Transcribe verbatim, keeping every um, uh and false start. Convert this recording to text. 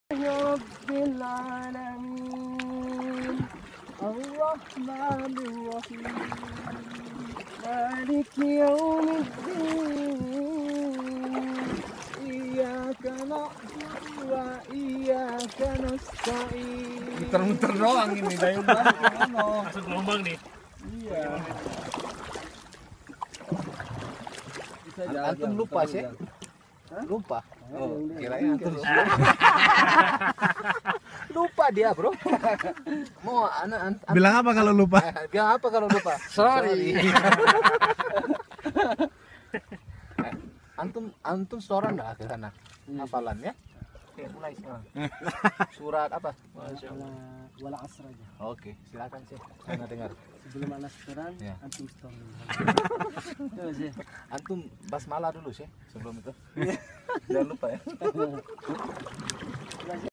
رب العالمين الرحمن الرحيم مالك يوم الدين إياك نعبد وإياك نستعين. Muter-muter doang ini dayung balik ke mana? Masuk gelombang nih. Iya. Antum lupa sih? Lupa. Oh, kirain antum lupa dia, bro. Mau anak an, an, Bilang apa kalau lupa? eh, bilang apa kalau lupa? Sorry. Eh, antum antum setoran dah ke sana. Hafalan ya? Oke, mulai sekarang. Surat apa? Wala asr aja. Oke, silakan sih. Saya dengar. Sebelum anak setoran, Ya. antum setoran. Coba sih. Antum basmalah dulu sih sebelum itu. Jangan lupa ya.